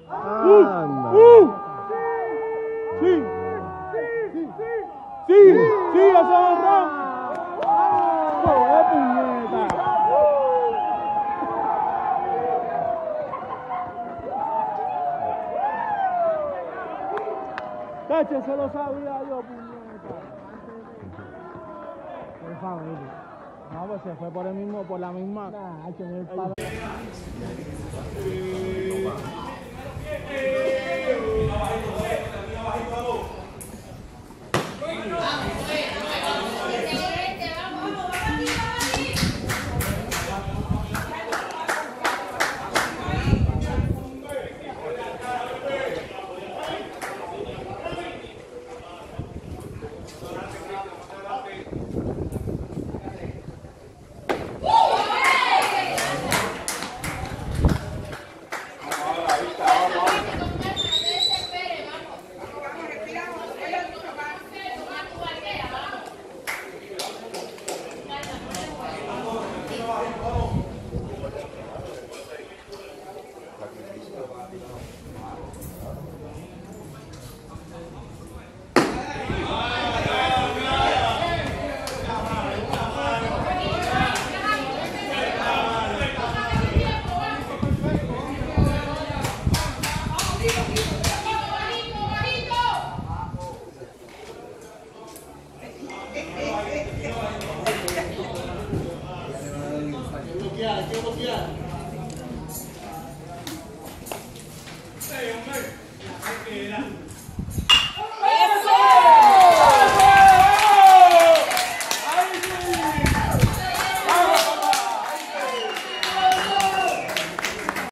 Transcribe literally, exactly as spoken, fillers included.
Anda. Uh, sí, sí, sí, sí, eso es honrón. ¡Joder, puñeta! Tacho, eso lo sabía yo, puñeta. Qué familia. No, pues se fue por el mismo, por la misma. Nah, que me palo. Hay que bloquear, hay que bloquear.